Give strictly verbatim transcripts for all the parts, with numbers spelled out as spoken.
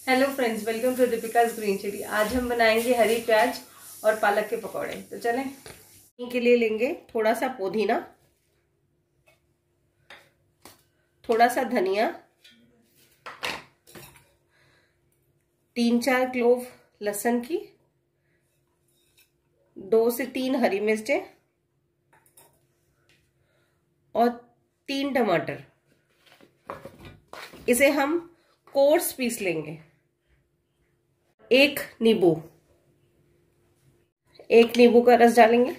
Hello friends, welcome to Deepika's green chilli. आज हम बनाएंगे हरी प्याज और पालक के पकौड़े। तो चलें। के लिए लेंगे थोड़ा सा पुदीना, थोड़ा सा धनिया, तीन चार क्लोव लहसुन की, दो से तीन हरी मिर्चें और तीन टमाटर। इसे हम कोर्स पीस लेंगे। एक नींबू, एक नींबू का रस डालेंगे।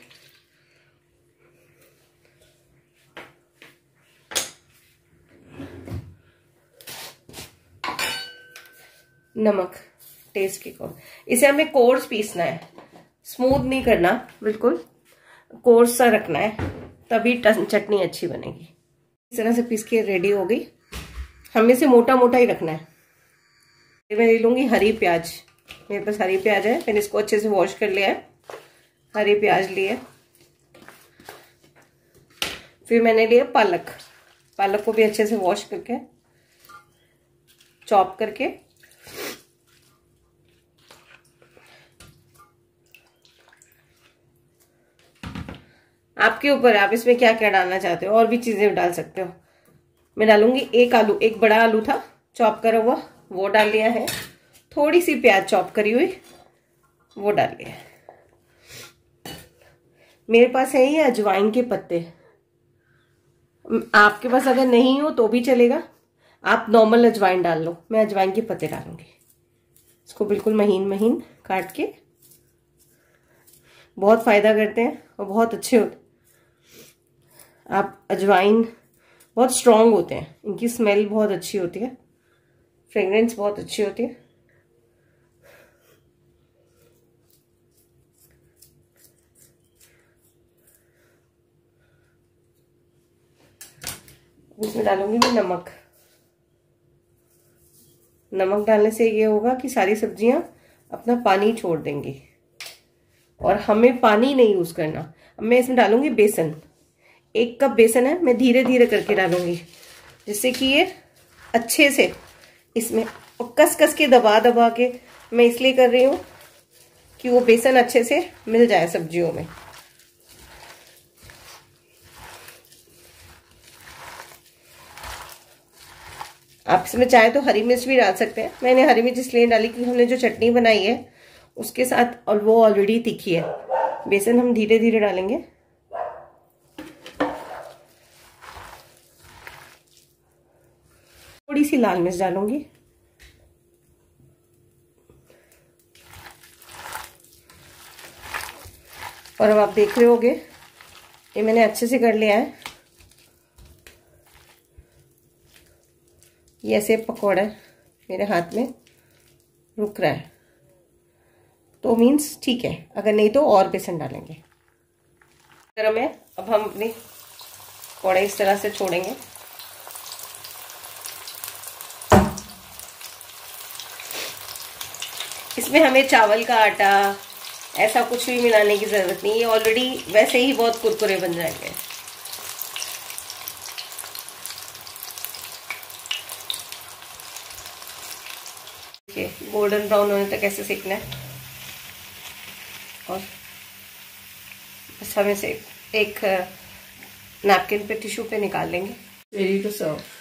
नमक टेस्ट के अकॉर्डिंग। इसे हमें कोर्स पीसना है, स्मूथ नहीं करना, बिल्कुल कोर्स सा रखना है, तभी चटनी अच्छी बनेगी। इस तरह से पीस के रेडी हो गई। हमें इसे मोटा मोटा ही रखना है। मैं ले लूंगी हरी प्याज। मेरे पास हरी प्याज है, मैंने इसको अच्छे से वॉश कर लिया है। हरी प्याज लिए, फिर मैंने लिया पालक। पालक को भी अच्छे से वॉश करके चॉप करके आपके ऊपर, आप इसमें क्या क्या डालना चाहते हो, और भी चीजें डाल सकते हो। मैं डालूंगी एक आलू, एक बड़ा आलू था चॉप करा हुआ, वो डाल लिया है। थोड़ी सी प्याज चॉप करी हुई, वो डाल लिया है। मेरे पास है ये अजवाइन के पत्ते। आपके पास अगर नहीं हो तो भी चलेगा, आप नॉर्मल अजवाइन डाल लो। मैं अजवाइन के पत्ते डालूंगी। इसको बिल्कुल महीन महीन काट के, बहुत फायदा करते हैं और बहुत अच्छे होते हैं। आप अजवाइन बहुत स्ट्रांग होते हैं, इनकी स्मेल बहुत अच्छी होती है, फ्रेग्रेंस बहुत अच्छी होती है। इसमें डालूंगी मैं नमक। नमक डालने से ये होगा कि सारी सब्जियां अपना पानी छोड़ देंगी और हमें पानी नहीं यूज करना। अब मैं इसमें डालूंगी बेसन। एक कप बेसन है, मैं धीरे धीरे करके डालूंगी, जिससे कि ये अच्छे से इसमें, और कस कस के दबा दबा के मैं इसलिए कर रही हूँ कि वो बेसन अच्छे से मिल जाए सब्जियों में। आप इसमें चाहे तो हरी मिर्च भी डाल सकते हैं। मैंने हरी मिर्च इसलिए डाली क्योंकि हमने जो चटनी बनाई है उसके साथ, और वो ऑलरेडी तीखी है। बेसन हम धीरे धीरे डालेंगे। थोड़ी सी लाल मिर्च डालूंगी। और अब आप देख रहे होगे ये मैंने अच्छे से कर लिया है। ये ऐसे पकौड़ा मेरे हाथ में रुक रहा है तो मीन्स ठीक है, अगर नहीं तो और बेसन डालेंगे। गरम है। अब हम अपनी पकौड़े इस तरह से छोड़ेंगे। इसमें हमें चावल का आटा ऐसा कुछ भी मिलाने की जरूरत नहीं, ये ऑलरेडी वैसे ही बहुत कुरकुरे बन जाएंगे। गोल्डन ब्राउन होने तक ऐसे सेकना है। और बस हम इसे एक नैपकिन पे, टिश्यू पे निकाल लेंगे। Ready to serve.